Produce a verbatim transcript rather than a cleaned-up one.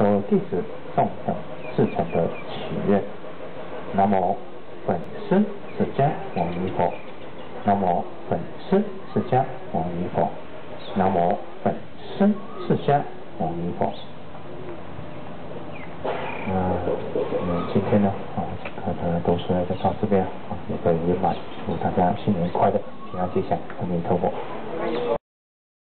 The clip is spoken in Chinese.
所有弟子众等至诚的祈愿。南无本师释迦牟尼佛。南无本师释迦牟尼佛。南无本师释迦牟尼佛。那我们今天呢，啊，课的都是就到这边啊，也可以圆满，祝大家新年快乐，平安吉祥，阿弥陀佛。